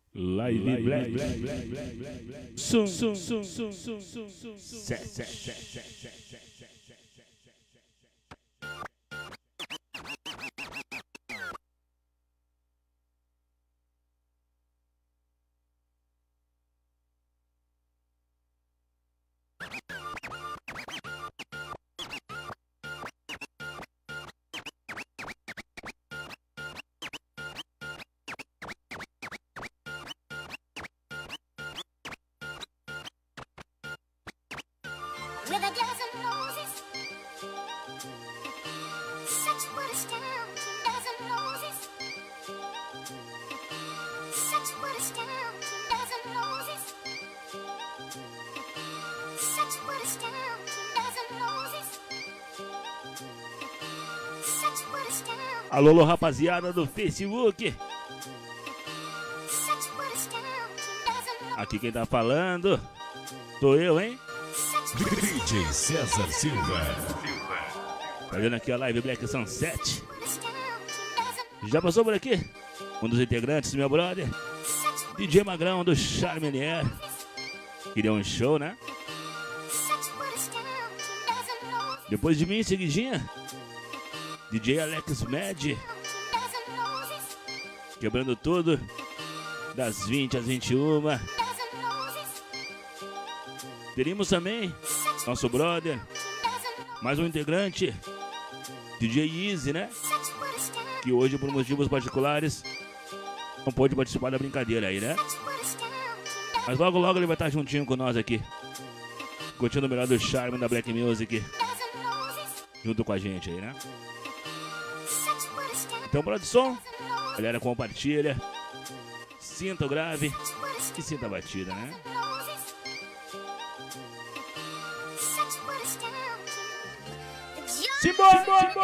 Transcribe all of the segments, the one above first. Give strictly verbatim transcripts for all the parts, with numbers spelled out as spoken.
Live Black, Black, Black, Black, Black, Black. Sum, sum, sum, sum, sum, sum, sum. Set, set, set, set, set, set, set. With a dozen roses, such would astound a dozen roses, such would astound a dozen roses, such would astound a dozen roses, such would astound. Alô, alô, rapaziada do Facebook. Such would astound a dozen roses. Aqui quem tá falando sou eu, hein? D J César Silva. Tá vendo aqui a Live Black Sunset? Já passou por aqui? Um dos integrantes, meu brother, D J Magrão do Charmenier. Queria um show, né? Depois de mim, seguidinha, D J Alex Med, quebrando tudo, das vinte às vinte e uma. Teríamos também nosso brother, mais um integrante, D J Easy, né? Que hoje, por motivos particulares, não pôde participar da brincadeira aí, né? Mas logo, logo ele vai estar juntinho com nós aqui, curtindo o melhor do charme da Black Music, junto com a gente aí, né? Então, produção, galera, compartilha, sinta o grave e sinta a batida, né? Simbora!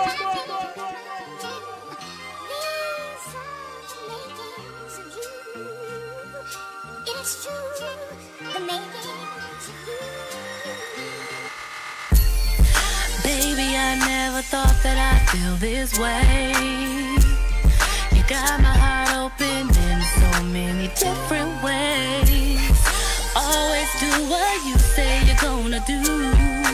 Baby, I never thought that I'd feel this way. You got my heart open in so many different ways. Always do what you say you're gonna do.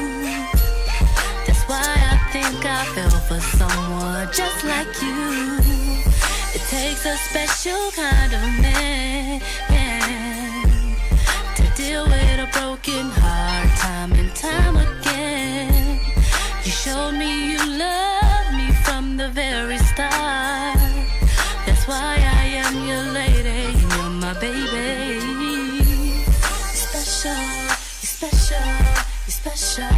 Why I think I fell for someone just like you. It takes a special kind of man to deal with a broken heart time and time again. You showed me you loved me from the very start. That's why I am your lady, you're my baby. You're special, you're special, you're special.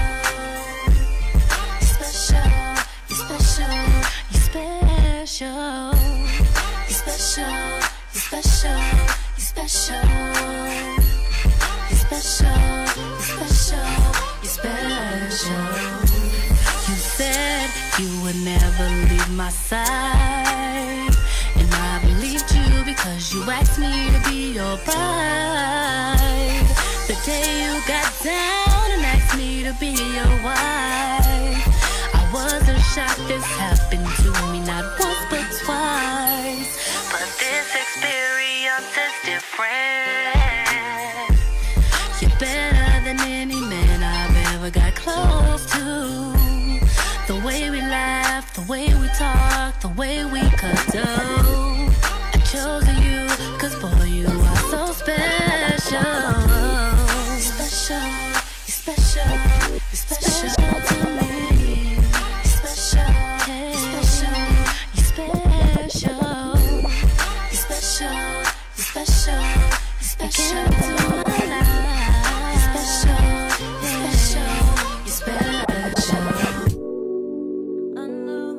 You're special, you're special, you're special, you're special, you're special, you're special. You said you would never leave my side, and I believed you because you asked me to be your bride. The day you got down and asked me to be your wife, I wasn't shocked this happened to me, not once but twice. But this experience is different. You're better than any man I've ever got close to. The way we laugh, the way we talk, the way we cuddle. I chose you, cause boy you are so special. You're special, you're special, you're special to me. You're special, you're special, you're special. You're special, you're special, you're special to my life. You're special, you're special, you're special. Under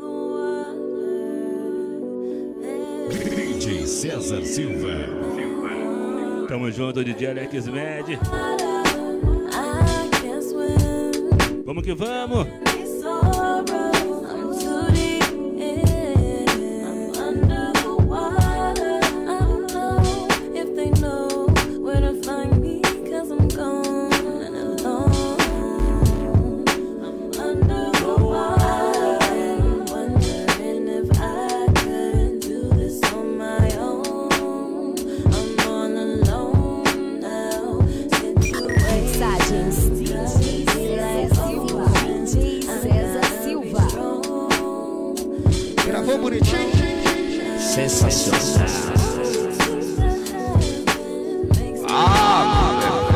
the water. D J César Silva. Tamo junto, D J Alex Med. Vamos que vamos. On mensagens. D J César Silva. D J César Silva. Gravou bonitinho? Sensacional. Ah,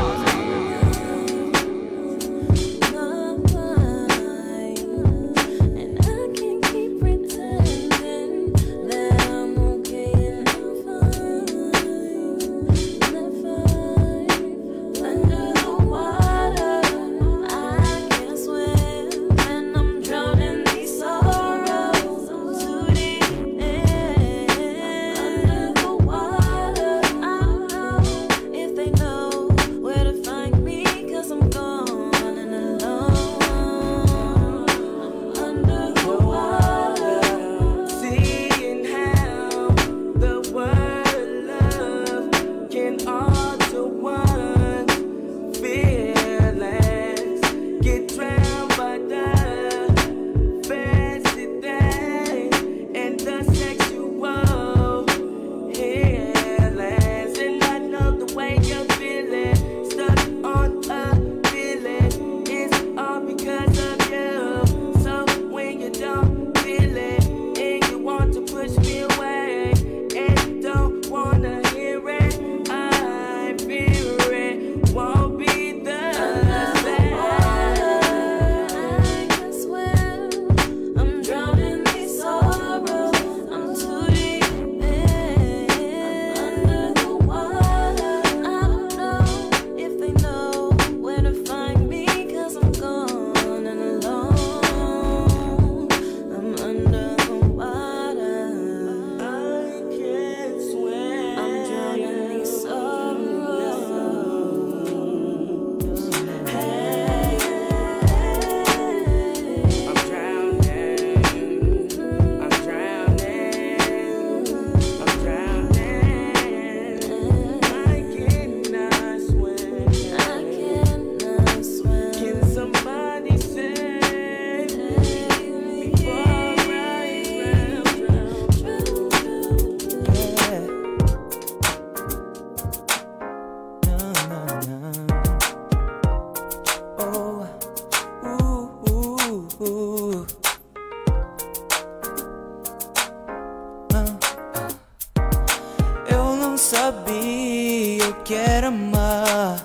sabia que era amar,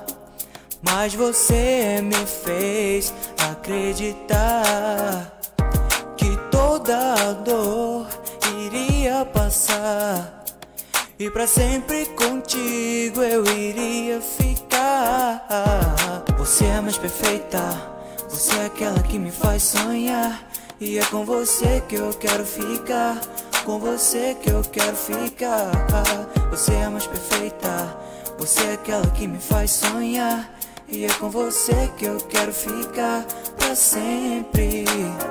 mas você me fez acreditar que toda dor iria passar e pra sempre contigo eu iria ficar. Você é a mais perfeita, você é aquela que me faz sonhar, e é com você que eu quero ficar, com você que eu quero ficar. Você é a mais perfeita, você é aquela que me faz sonhar, e é com você que eu quero ficar pra sempre.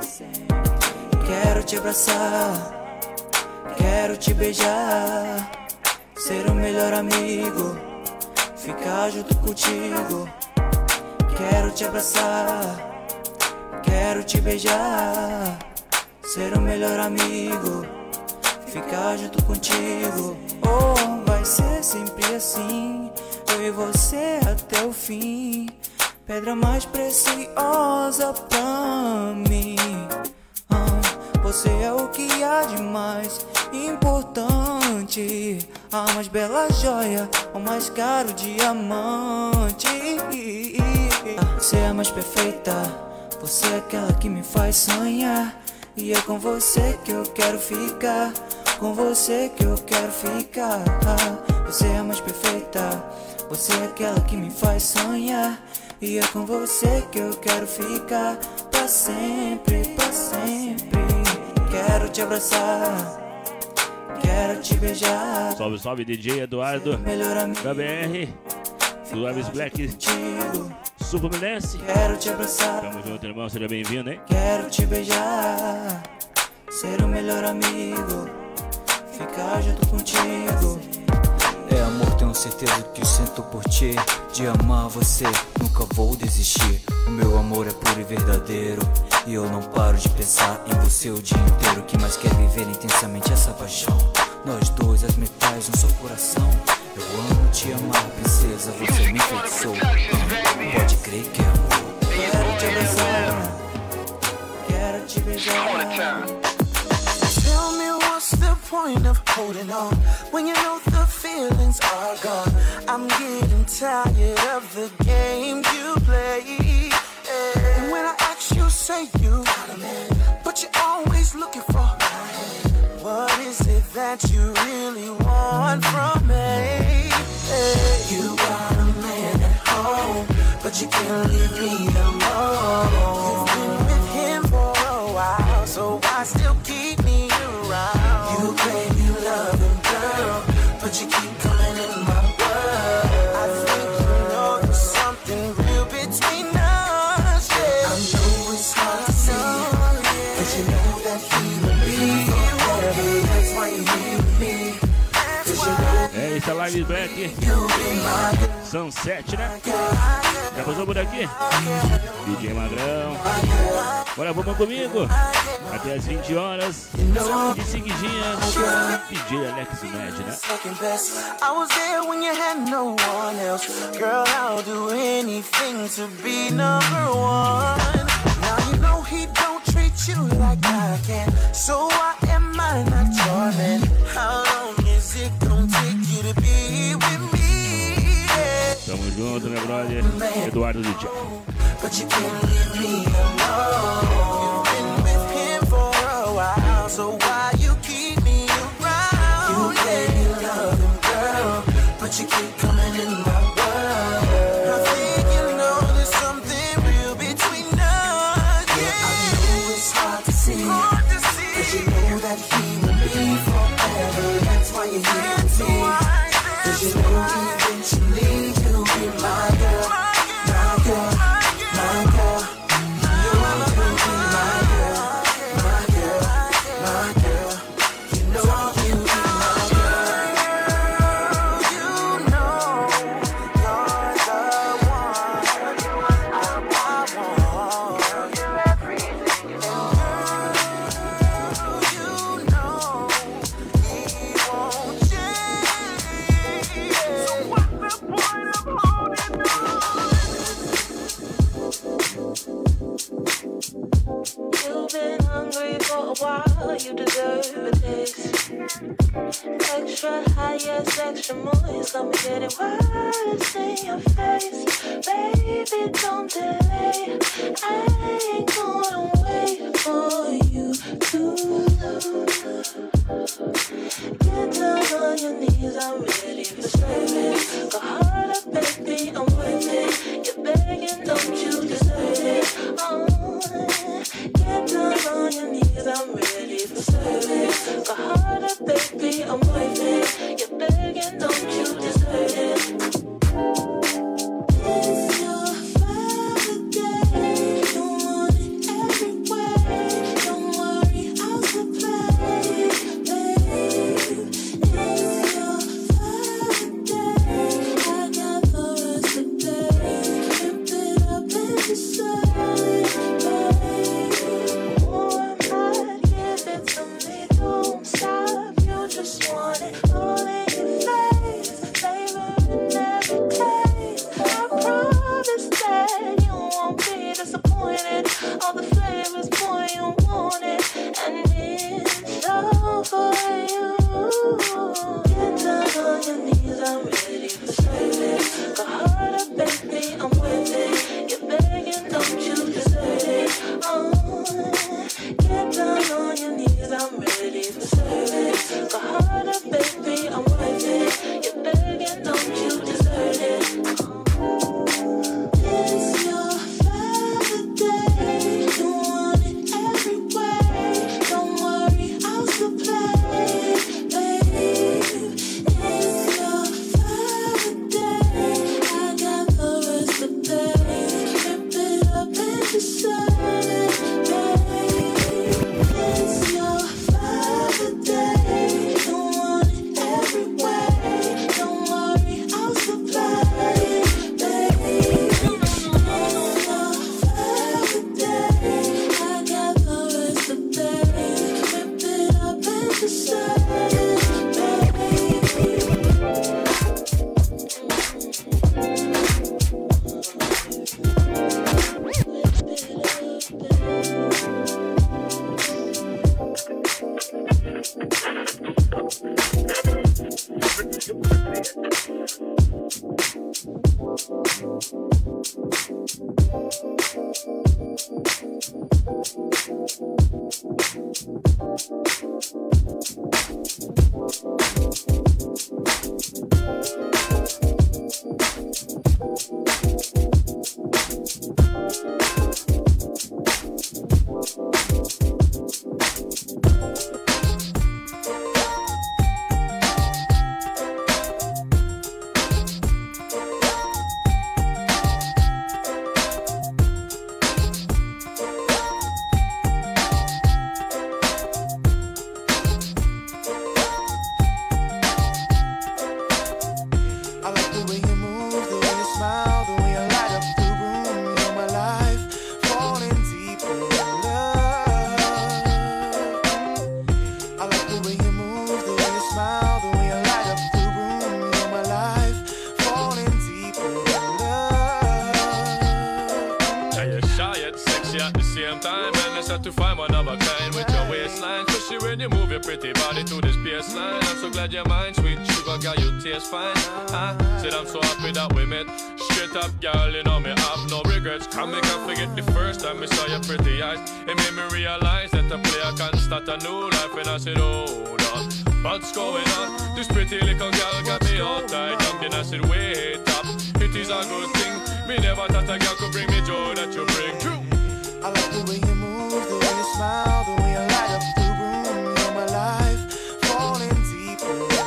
Quero te abraçar, quero te beijar, ser o melhor amigo, ficar junto contigo. Quero te abraçar, quero te beijar, ser o melhor amigo, ficar junto contigo. Oh, vai ser sempre assim, eu e você até o fim, pedra mais preciosa pra mim. Ah, você é o que há de mais importante, a mais bela joia, o mais caro diamante. Ah, você é a mais perfeita, você é aquela que me faz sonhar, e é com você que eu quero ficar, com você que eu quero ficar. Você é a mais perfeita, você é aquela que me faz sonhar, e é com você que eu quero ficar pra sempre, pra sempre. Quero te abraçar, quero te beijar. Salve, salve, D J Eduardo da B R, do Aves Black, Sul Fluminense. Quero te abraçar, tamo junto, irmão, seja bem-vindo, hein? Quero te beijar, ser o melhor amigo, ficar junto contigo. É amor, tenho certeza que sinto por ti, de amar você, nunca vou desistir. O meu amor é puro e verdadeiro, e eu não paro de pensar em você o dia inteiro. O que mais quer viver intensamente essa paixão, nós dois, as metais, um só coração. Eu amo te amar, princesa, você me enfeitiçou. Pode holding on when you know the feelings are gone. I'm getting tired of the game you play. And when I ask you, say you got a man, but you're always looking for my hand. What is it that you really want from me? Hey, you got a man at home, but you can't leave me alone. You've been with him for a while, so why still keep me around? You claim you love him, girl, but you keep coming in my world. I think you know there's something real between us, yeah. I know it's hard to see, but you know that he will be forever. That's why you're here with me. É, essa live back Sunset, né? Já passou por aqui? D J Magrão. Agora vamos comigo até as vinte horas. De seguidinha D J Alex Med, né? I was there when you had no one else. Girl, I'll do anything to be number one. Now you know he don't treat you like I can, so why am I not your man? How long is it gonna take you to be with me? Yeah. Tamo junto, meu brother Eduardo D J. But you can't leave me alone. You've been with him for a while, so why you keep me around? You say you love him, girl, but you keep coming in my world. I think you know there's something real between us. Yeah, I know it's hard to see, but you know that he will be forever. That's why you're here with me, 'cause you know eventually you'll be my girl, my girl, my girl. You know you'll be my girl, my girl, my girl. You know you'll be my girl. You know you're the one I want. You're everything, and girl, you know he won't change. So what's the point of holding on? You've been hungry for a while, you deserve a taste. Extra high, yes, extra moist. Let me get it worse in your face. Baby, don't delay. I ain't gonna wait for you to lose. Get down on your knees, I'm ready for service. Go harder, baby, I'm with it. You're begging, don't you deserve it? Oh, get down on your knees, I'm ready for service. Go harder, baby, I'm with it. You're begging, don't you deserve it? It's your Friday, you want it same time, and it's hard to find one of a kind with your waistline, especially when you move your pretty body to this baseline. I'm so glad you're mine, sweet sugar girl, you taste fine. I said I'm so happy that we met. Straight up, girl, you know me have no regrets. Can't make I forget the first time I saw your pretty eyes. It made me realize that a player can start a new life, and I said, hold on, what's going on? This pretty little girl got me all tied up. Then I said, wait up, it is a good thing. Me never thought a girl could bring me joy that you bring. True. I like the way you move, the way you smile, the way you light up the room. You're my life, falling deeper in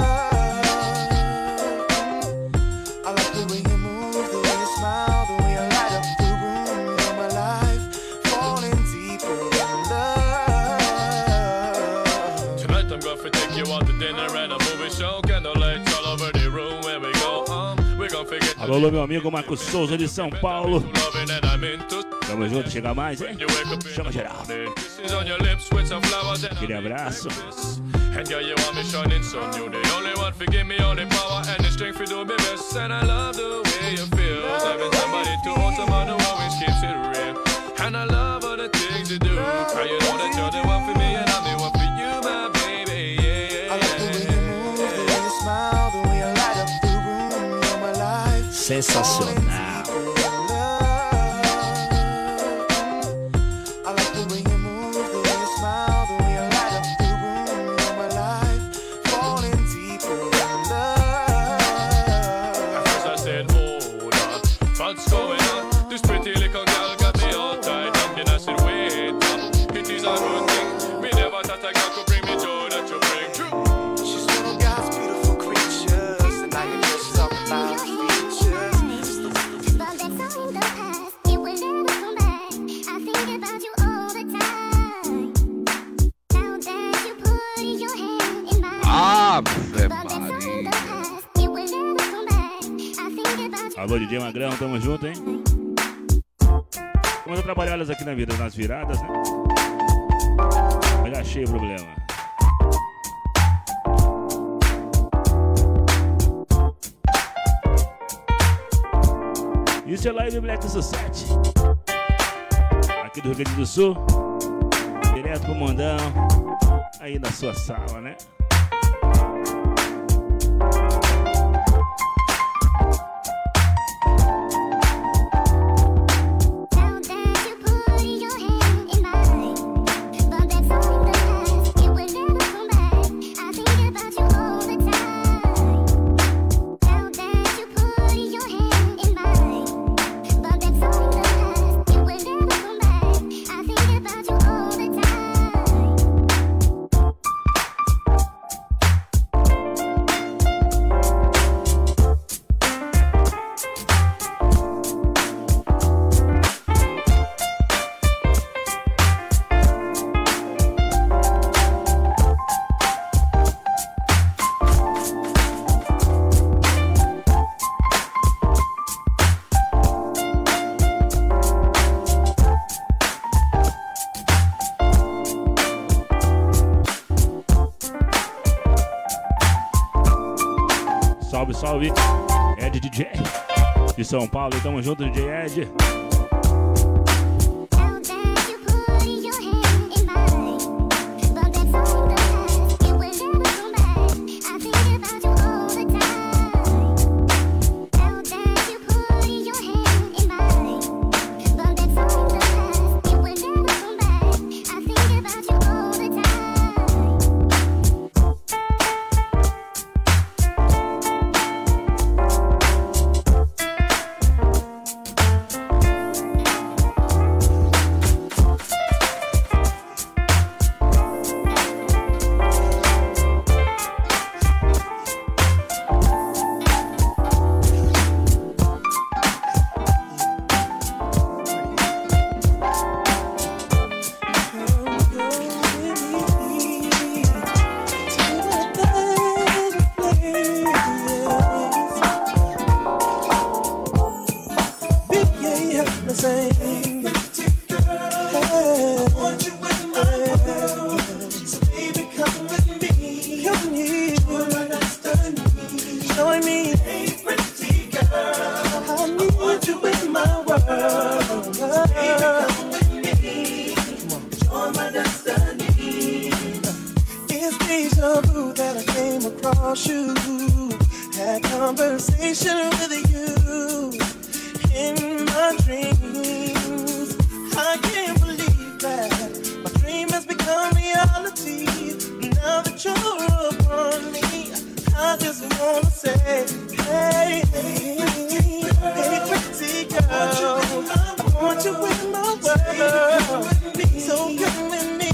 love. I like the way you move, the way you smile, the way you light up the room. You're my life, falling deeper in love. Tonight I'm gonna take you out to dinner and a movie show. Candlelights all over the room where we go. Um, we're gonna forget. Alô, alô, meu amigo Marcos Souza de São Paulo. Tamo junto, chega mais, hein? Chama geral. Aquele abraço. And girl, you want me shining sun. You the only one for give me all the power and the strength to do me best. And I love the way you feel. Having somebody to hold someone who always keeps it real. And I love all the things you do. Cause you know that you're the one for me and I'm the one for you, my baby. Yeah, yeah, yeah. I like the way you move, the way you smile, the way you light up the room. You're my life. Sensacional. Alô, D J Magrão, tamo junto, hein? Vamos trabalhar elas aqui na vida, nas viradas, né? Mas já achei o problema. Isso é Live Black Sussete. Aqui do Rio Grande do Sul. Direto pro Mundão. Aí na sua sala, né? Salve, salve, Ed D J de São Paulo, tamo junto, D J Ed. about you. Had conversation with you in my dreams. I can't believe that my dream has become reality. Now that you're upon me, I just wanna say, hey, hey, hey, pretty girl, I want you in my world. So come with me,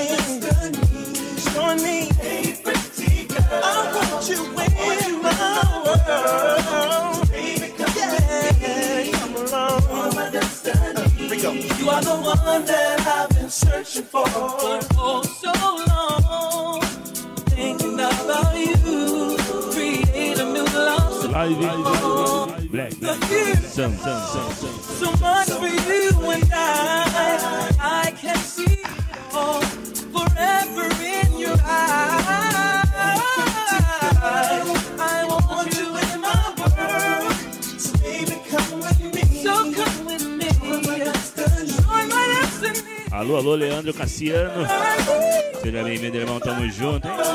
join me, hey, pretty girl, I want you in my world. Yeah, come along, my destiny. You are the one that I've been searching for for oh so long. Thinking about you, create a new love Live, song. Black, Black, Sam, Sam, Sam, Sam. so much for you and I. I can see it all forever in your eyes. I want you in my world, so baby come with me. So come with me. Join my destiny. Alô, alô, Leandro Cassiano. Seja bem-vindo, irmão. Tamo junto, hein?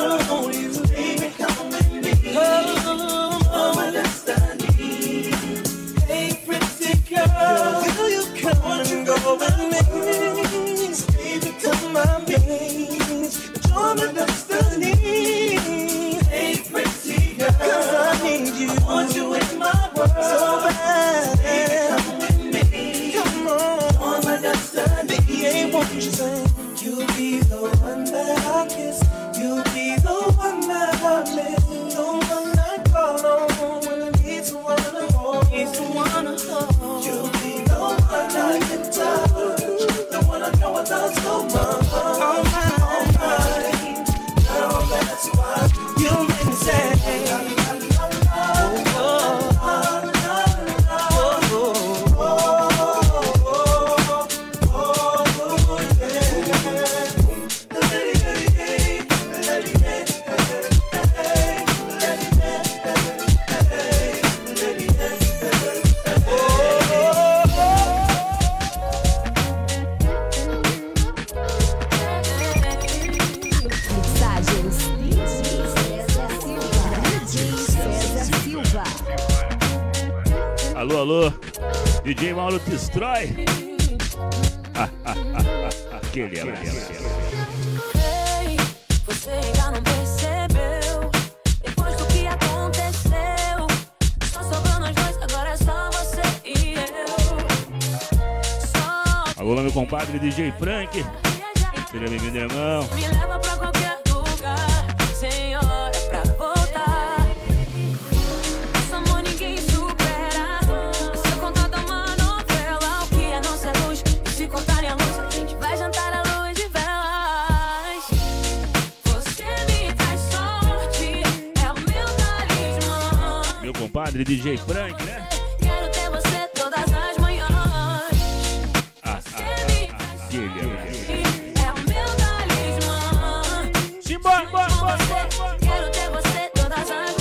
Hey, pretty girl, will you come and go with me? Baby, come my means. Join my destiny. Hey, pretty girl, 'cause I need you. I want you in my world so bad. Baby, come with me. Come on, join my destiny. Ain't what you say. You'll be the one that I kiss. You'll be the one that I miss. The one I call on when I need someone to hold. Need someone to hold. You'll be the one I can touch. The one I know I love so much. All mine, all mine. Girl, that's why you make me say. Alô, alô, D J Mauro Destrói. Aquele abraço. Ei, você ainda não percebeu? Depois do que aconteceu, só sobrou nós dois, agora é só você e eu. Só Alô, meu compadre D J Frank. Seja bem-vindo, irmão. me leva pra qualquer lugar, sem hora pra voltar. Esse amor ninguém supera. Se eu contar da uma novela, o que é nossa luz? E se cortarem a luz, a gente vai jantar à luz de velas. Você me traz sorte, é o meu talismã. Meu compadre D J Frank, né? Quero ter você todas as manhãs. Você me traz Aquele abraço. é o meu talismã. Simbora, bora, bora, bora, bora. Quero ter você todas as manhãs.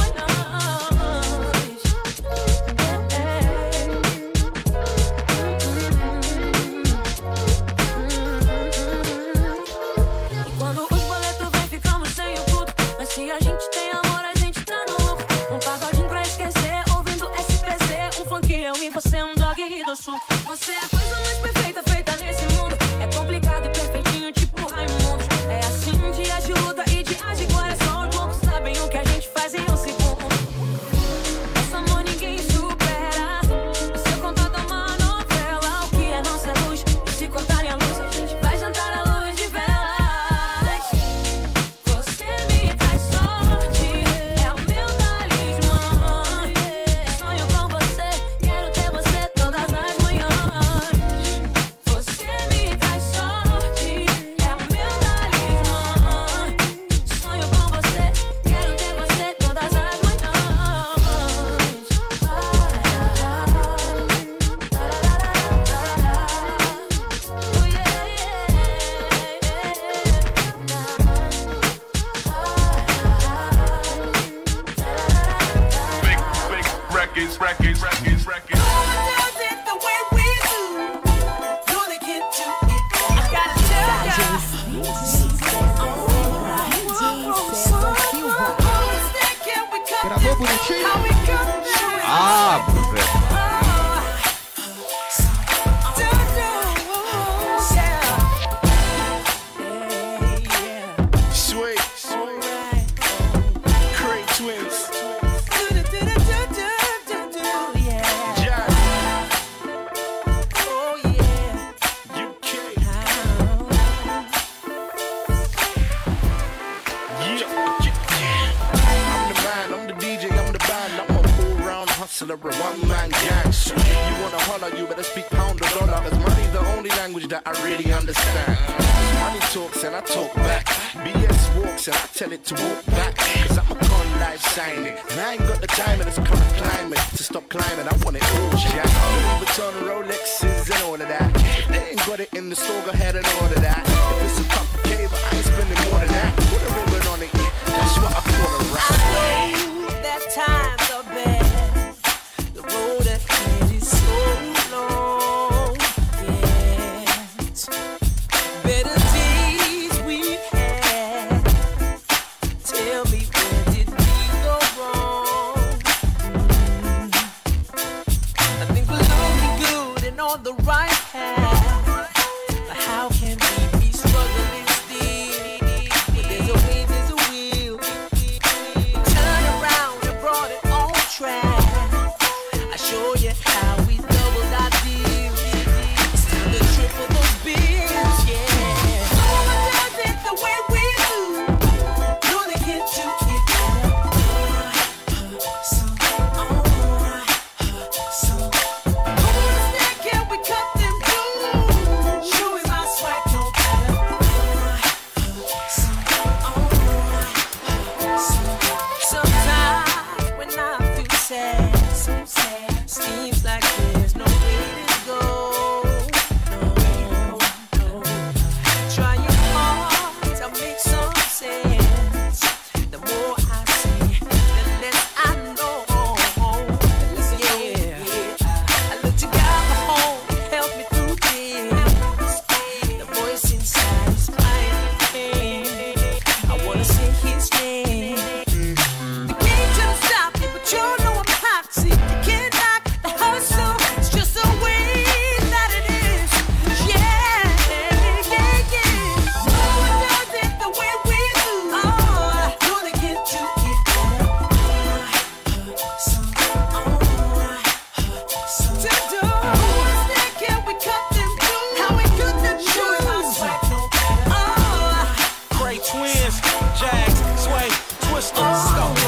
E quando os boletos vêm, ficamos sem o culto. Mas se a gente tem amor, a gente tá no lucro. Um pagodinho pra esquecer, ouvindo S P C. Um funk eu e você, um dog e do sul. Você é a coisa mais perfeita feita nesse mundo. É complicado e perfeitinho, tipo Raimundo. É assim, dias de luta e dias de glória. Só os loucos sabem o que a gente faz em um segundo. Esse amor ninguém supera. Se eu contar da uma novela, o que é nossa luz? E se cortarem a luz, a gente vai jantar à luz de velas. Você me traz sorte, é o meu talismã. Sonho com você, quero ter você todas as manhãs. Você me dollar, you better speak pound or dollar. Cause money's the only language that I really understand. Money talks and I talk back. B S walks and I tell it to walk back. Cause I'm a con life signing. And I ain't got the time in this current climate to stop climbing. I want it all, Jack. Louis Vuitton, Rolexes and all of that. If they ain't got it in the store, go ahead and order that. If it's a cup of cable, I ain't spending more than that. Put a ribbon on it, yeah. That's what I call a rap. I know that times are bad. The road ahead is so long. Yet better days we've had. Tell me, where did we go wrong? Mm. I think we're looking good and on the right path. But how can we be struggling still? When there's a way, there's a will. Turn around and brought it on track. I show you how we doubled our deals. It's time to triple those bills, yeah. No one does it the way we do. No, they can't do it better. So, alright. So, who understand? Can we cut them too? Show me my swag, no better. So, alright. So, sometimes when I feel sad, so sad, seems like there's no way to go. No, no. Trying hard to make some sense. The more I see, the less I know. The less I know, yeah. I look to God for home, help me through this. The voice inside is crying pain. I wanna say his name. The game trying to stop it, but you know I'm hot. See, you can't knock the hustle. It's just the way that it is. Yeah, yeah, yeah. No one does it the way we do. Oh, no, they can't do it better. So, alright. So, to do. Who understand? Can we cut them too? How we cut them too? Show my swag, no better. Oh, Great twins, Jags, Sway, Twister, Stone.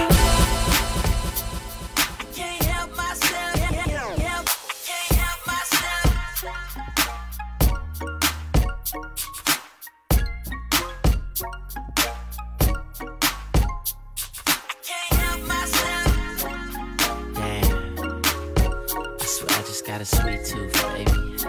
can't help myself. Can't help, can't help myself. Can't help myself. Damn. I swear I just got a sweet tooth, baby.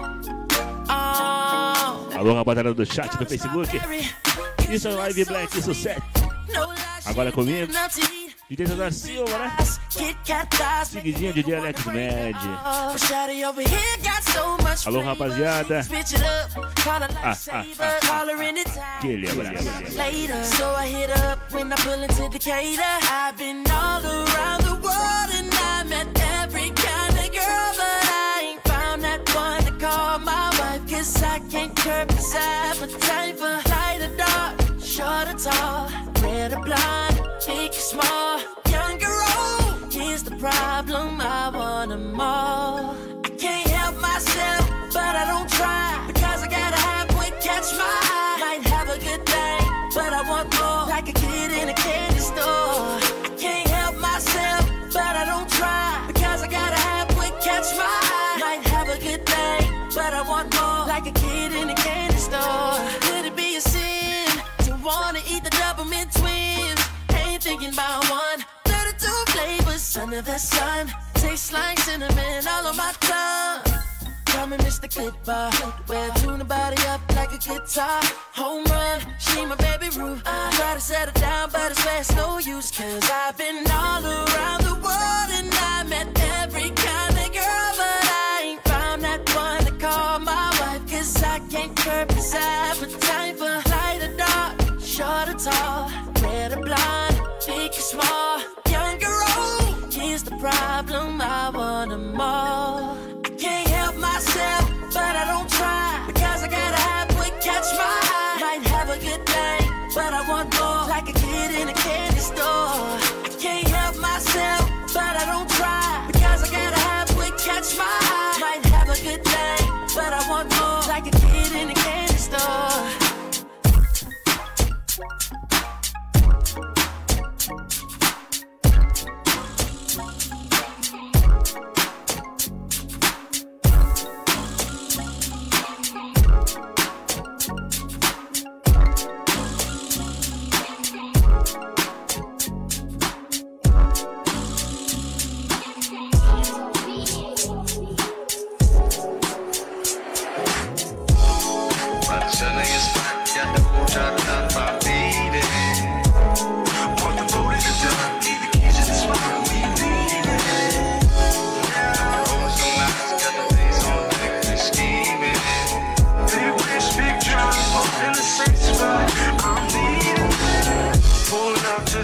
Oh, Alô, rapaziada do chat do Facebook. Isso é Live Black Sucesso. no lies. Agora comigo, Enough to eat. D J César Silva, né? Kit Kat thighs. Seguidinho D J Alex Med. Oh, shawty over here got so much Alô, flavor. rapaziada. Switch it up, call her Ah, lifesaver, ah, ah, call her anytime. Aquele abraço. Later, so I hit up when I pull into Decatur. I've been all around the world and I met every kind of girl, but I ain't found that one to call my wife. Cause I can't curb this appetite for light or dark, short or tall, red or blonde, big or small, young or old. Here's the problem, I want them all. I can't help myself, but I don't try, because I gotta halfway catch my eye. Might have a good day, but I want more, like a kid in a candy store. I can't help myself, but I don't try, because I gotta halfway catch my eye. Might have a good day, but I want more, like a kid in a candy store. Could it be a sin to wanna eat the double mint twins? Ain't thinking about one. thirty-two flavors under the sun, tastes like cinnamon all on my tongue. Call me Mister Goodbar, well tune the body up like a guitar. Home run, she my baby Ruth. I try to settle down, but it's it's no use. Cause I've been all around the world and I met every kind of girl, but I ain't found that one to call my wife. Cause I can't curb this appetite for light or dark, short or tall, red or blonde, big or small, young or old. Here's the problem, I want them all. I can't help myself, but I don't try, because I gotta halfway catch my eye. Might have a good day, but I want more, like a kid in a candy store. I can't help myself, but I don't try, because I gotta halfway catch my eye. Might have a good day, but I want more, like a kid in a candy store.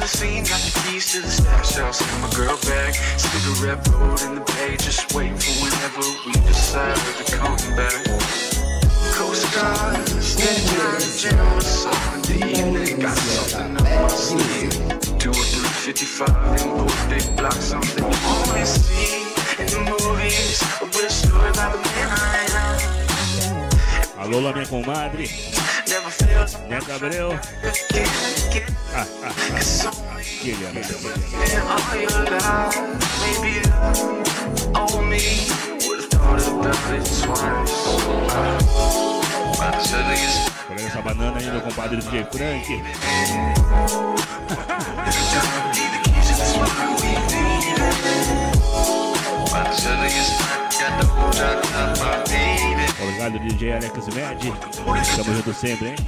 the scene, got the keys to the stash house in my girl bag. Cigarette rolled in the bay, just waiting for whenever we decide to come back. Coast Guard, steady on the jam, what's up in the evening? Got something up my sleeve. Two or three fifty-five in both big blocks, something you always see in the movies. A real story about the man I am. Alô, lá, minha comadre. Né, Gabriel? Ah, ah, ah. Que ele é, Olha essa banana aí, meu compadre D J Frank. Obrigado, D J Alex Med. Estamos juntos sempre, hein?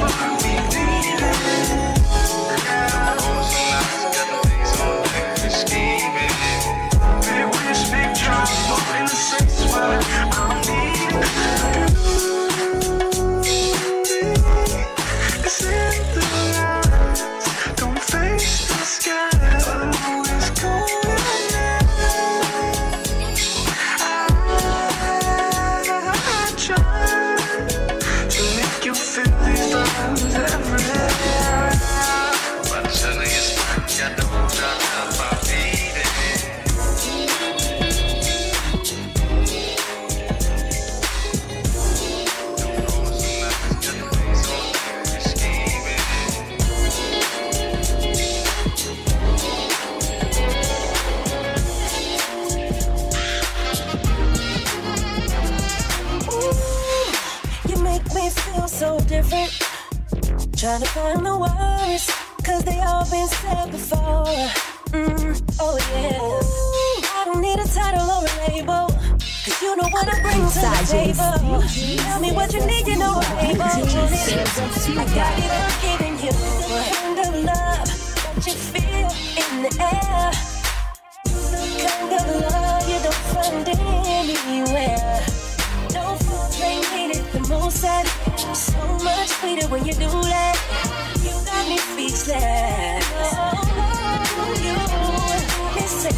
Trying to find the words, cause they all been said before. Mm, oh yeah. Ooh, I don't need a title or a label, cause you know what I bring to the table. Tell me what you need, you know I'm able. I got it, I'm giving you the kind of love that you feel in the air. The kind of love you don't find anywhere. Don't foreplay, need it the most at it. So much sweeter when you do that. You got me speechless. Oh, you me say,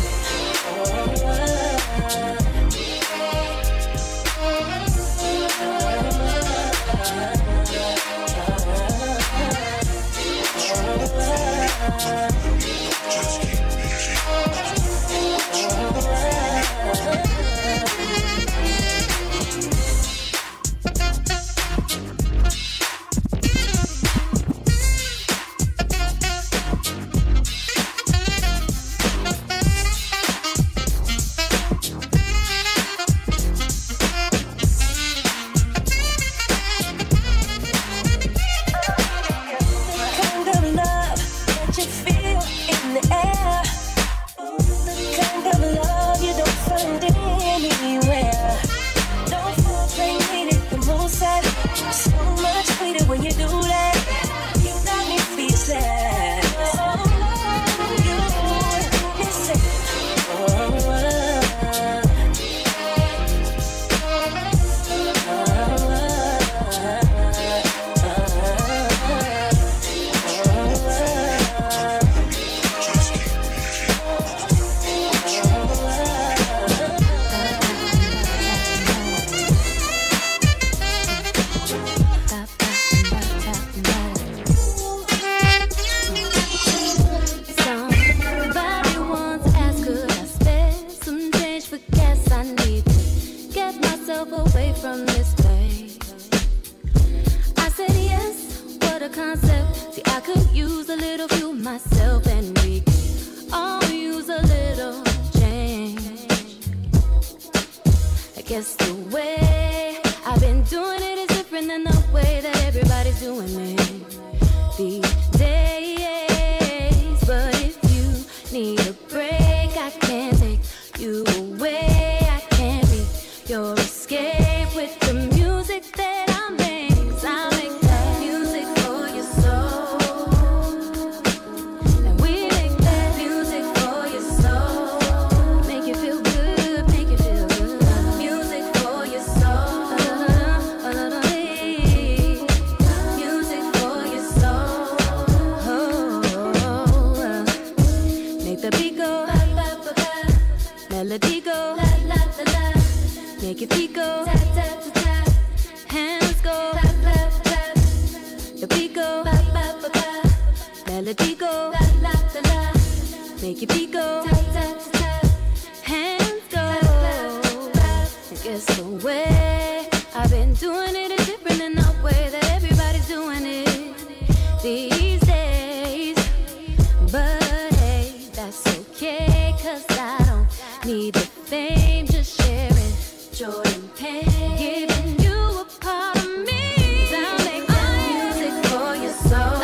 make your feet go. Hands go. Guess the way I've been doing it is different than the way that everybody's doing it these days. But hey, that's okay, cause I don't need the fame, just sharing joy and pain, giving you a part of me. I'll make that music for your soul.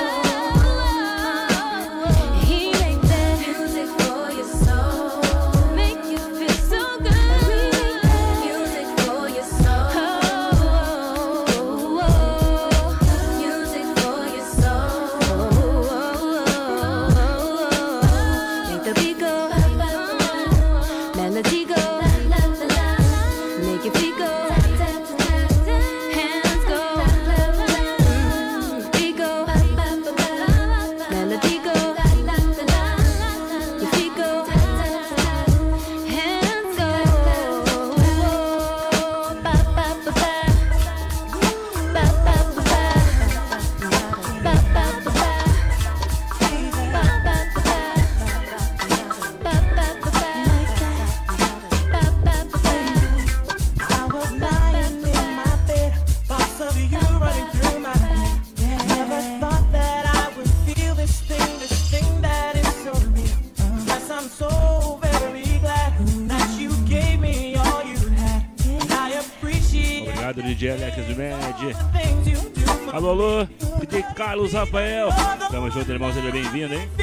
He make that music for your soul, make you feel so good. Music for your soul. Music for your soul. Make the beat go, melody go. Make your feet go, hands go, feet go, melody go, your feet go, hands go, ba ba ba ba, ba ba ba ba, ba ba ba ba, ba ba Obrigado, D J Alex Med. Alô, alô, D J Carlos Rafael. Tamo junto, irmão, seja bem-vindo, hein?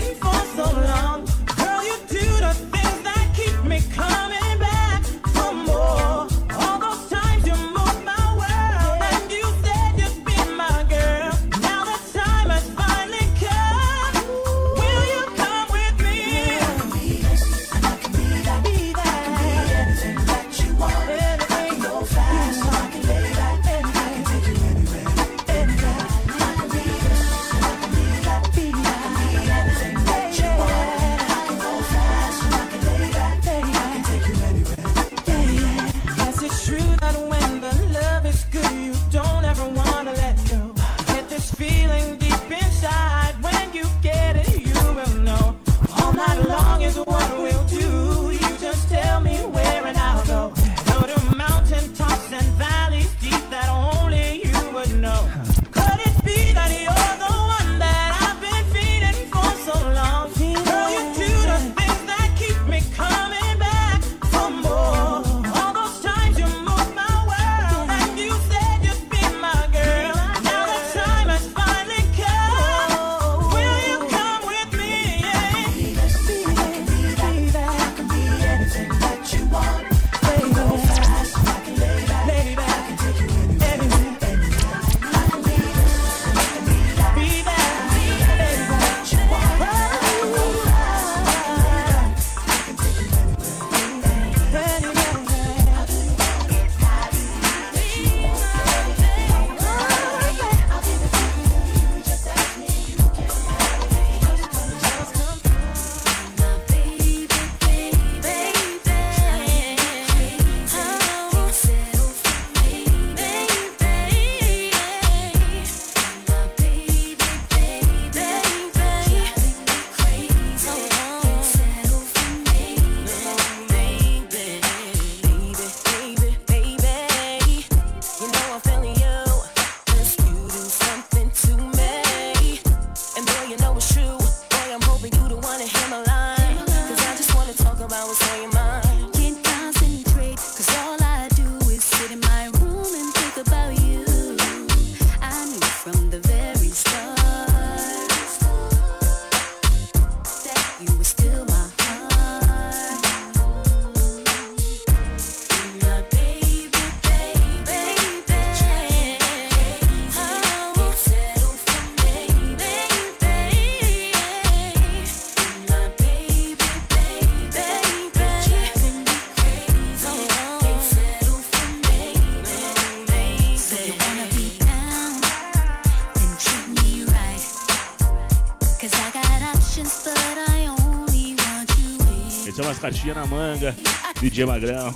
Esse é umas caixinhas na manga, D J Magrão.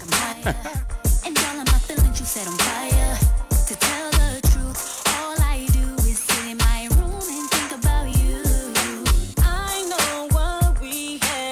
I know what we had.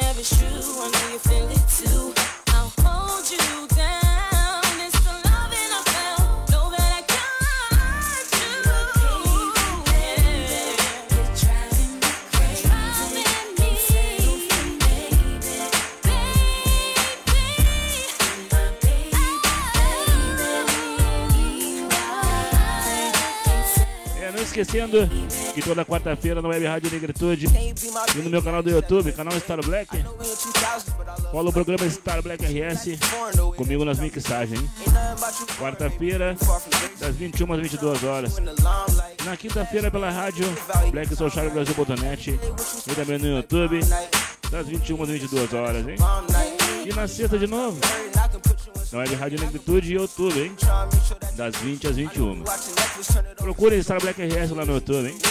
esquecendo que toda quarta-feira na Web Rádio Negritude e no meu canal do YouTube, canal Star Black, rola o programa Star Black R S comigo nas mixagens, hein? Quarta-feira, das vinte e uma às vinte e duas horas. Na quinta-feira pela rádio Black Social Brasil ponto net e também no YouTube, das vinte e uma às vinte e duas horas, hein? E na sexta de novo, na Web Rádio Negritude e YouTube, hein? Das vinte às vinte e uma. Procurem Star Black R S lá no YouTube, hein?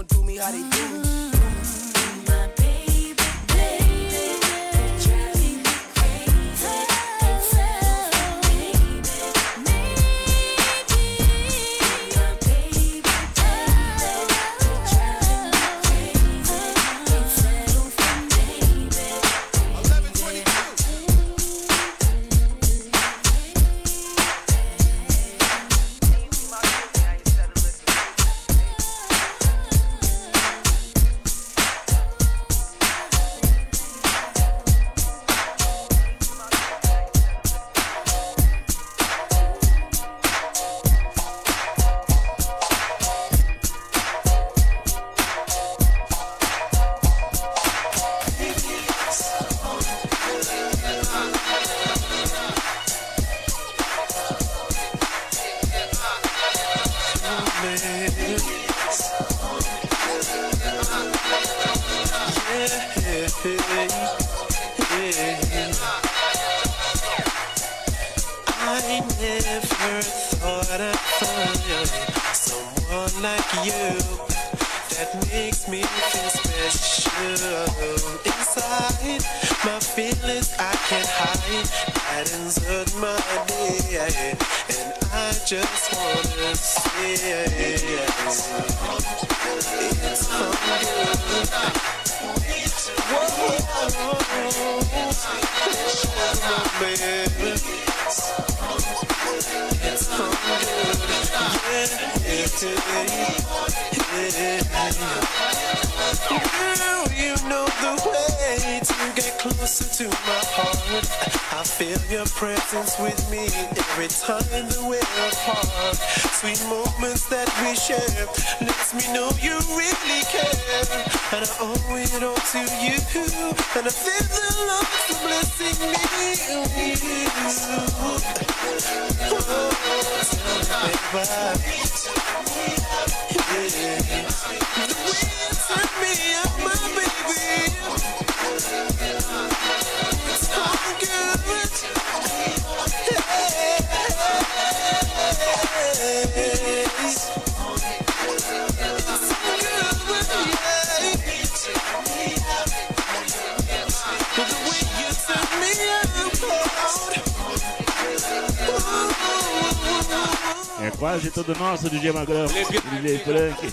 É quase todo nosso D J Magrão, D J Frank.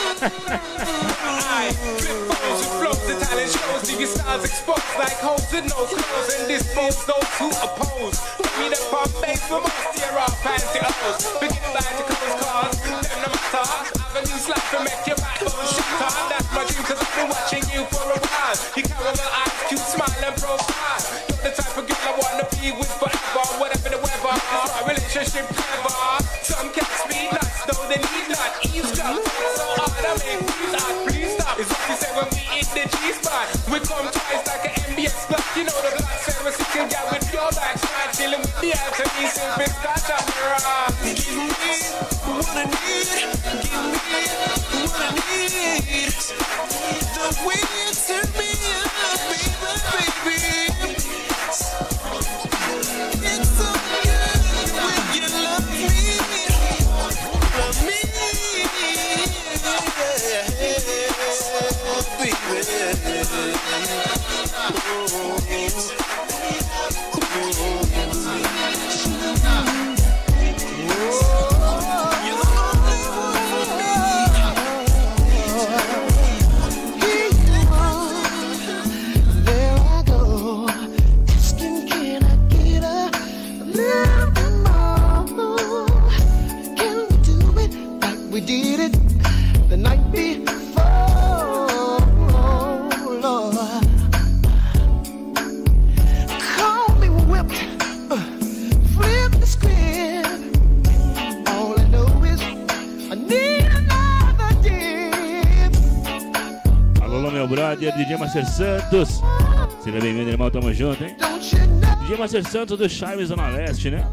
The talent shows, leave your styles exposed like holes in no clothes and dispose those who oppose. Me the pump bass for most tear off fancy O's. Begin by to close cars, them no matter. Avenues like to make your backbone shatter. That's my dream cause I've been watching you for a while. You caramel eyes, cute smile and profile. You're the type of girl I wanna be with forever. Whatever the weather, it's my relationship clever. Some cats be nice though they need not eavesdrop. So hard I make please stop, please stop. It's what you say when we eat the G-spot. We come twice like an M B S block. You know the black seven sitting down with your back shot. Chilling with the Anthony Silver Scotch on your arm. Give me what I need. Give me what I need. The way you turn me up, baby, baby. It's so good when you love me. Love me, we did it the night before, Lord. brother D J Master Santos. Seja bem-vindo, irmão, tamo junto, hein? D J Master Santos do Chaves Zona Leste, né?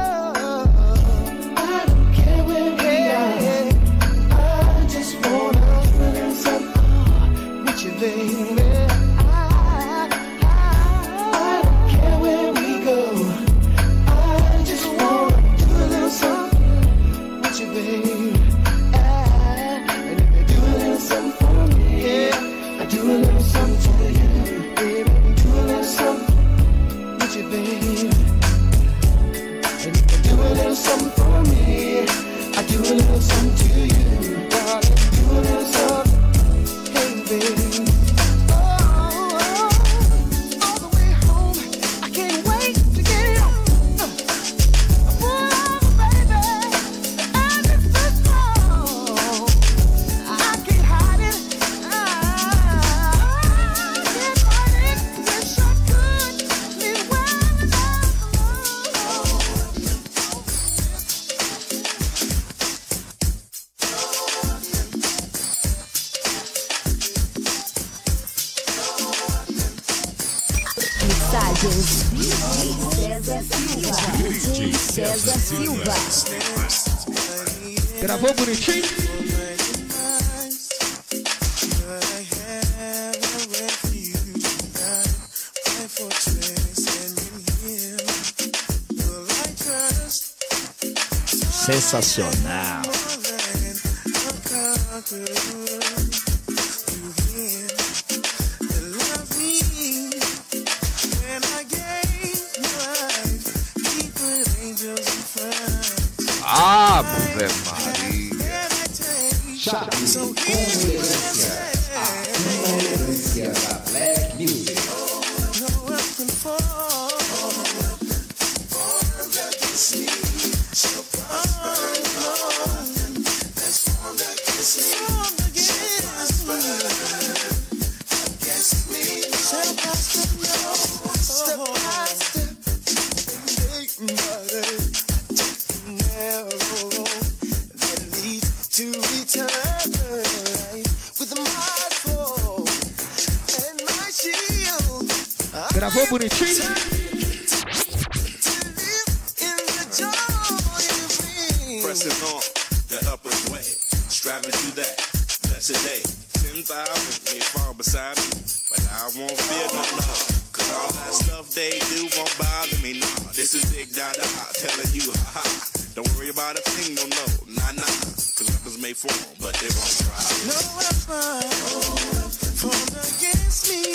Gravou bonitinho? Sensacional. Ave Maria. Chaves com elegância. A elegância da Black Music. Gravou bonitinho? Pressing on the upper way, striving to that blessed day. Ten thousand may fall beside me, but I won't fear no more. Cause all that stuff they do won't bother me, nah. This is Big Dada telling you, ha ha. Don't worry about a thing, no, no, nah, nah. Cause weapons may fall, but they won't try. No weapon formed against me.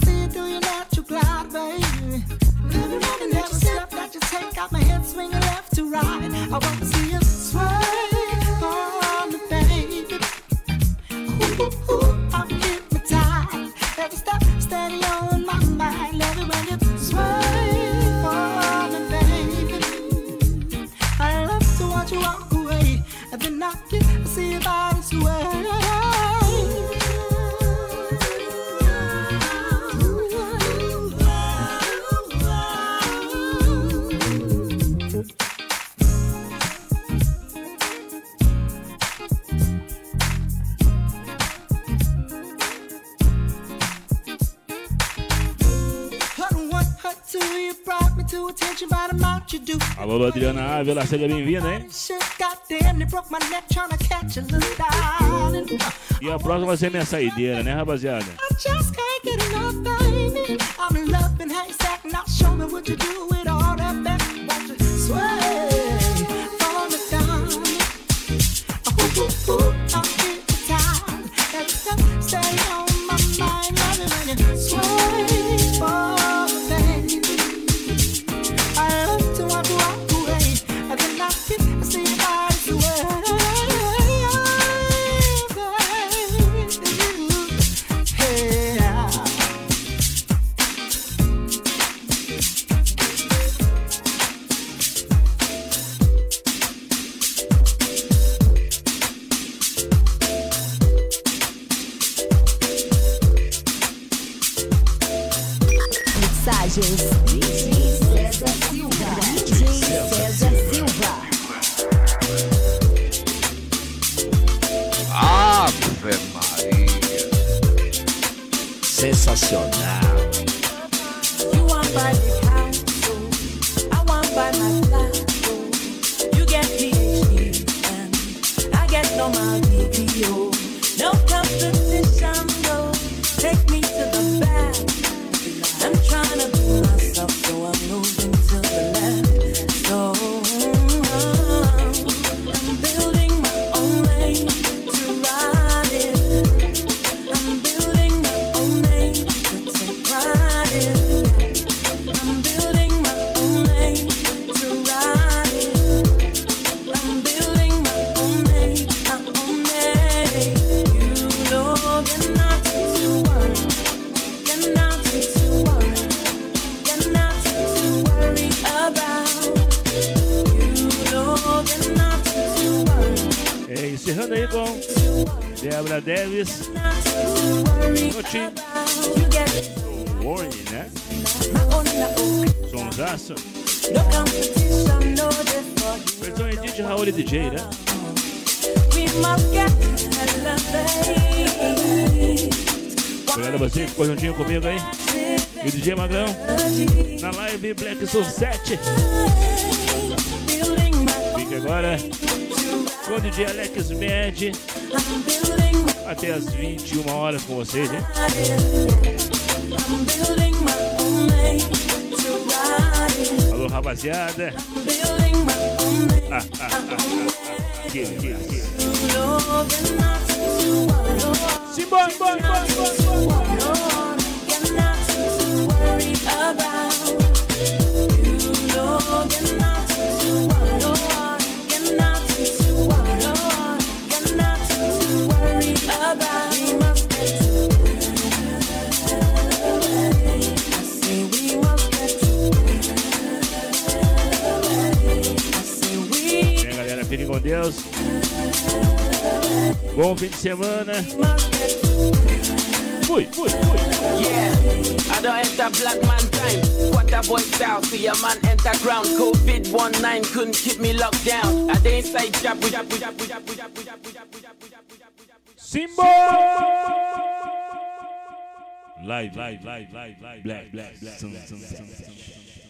see you do your natural glide, baby. Every morning, every step that you take, got my head swinging left to right. I want to see you sway on me, baby. Ooh, ooh, ooh, I'm hypnotized. Every step steady on my mind. Love it when you sway on me, baby. I love to watch you walk away, and then I can see your body sway. Alô, Adriana Ávila, seja bem-vinda, hein? E a próxima vai ser minha saideira, né, rapaziada? D J César Silva. D J César Silva. Ave Maria. Sensacional. You want by the council, I want by my flat. You get P H D and I get normal D P O. No competition, no. Take me to the back. I'm trying to be myself, so I'm moving to the left. So I'm building my own lane to ride it. I'm building my own lane to take pride in. I'm building my own lane to ride it. I'm building my own lane, my own lane. You know you're not to worry, you're not to worry. You're not to worry about. You know you're not to worry. É, encerrando aí com Débora Davis. Notinho. Warning, né? Sonsaço. Versão edit de Raul e D J, né? Obrigado a você que ficou juntinho comigo aí. E o D J Magrão na live Black Sunset. Fica agora com o D J Alex Med até as vinte e uma horas com vocês, hein? Alô, rapaziada. Ah, ah, ah, ah. Que, que, que. Simbora, bora, bora, bora. Worry about. You know you're not to worry. You're not to worry. You're not to worry about. We must get I say we must get I say we. E aí, galera, fiquem com Deus. Bom fim de semana. Fui, fui, fui. Yeah, I don't enter black man time. Quarter boy style, see a man enter ground. COVID nineteen couldn't keep me locked down. I dey inside jab, jab, jab, jab, jab, jab, jab, jab. Simba! Live, live, live, live, live, black, black, black.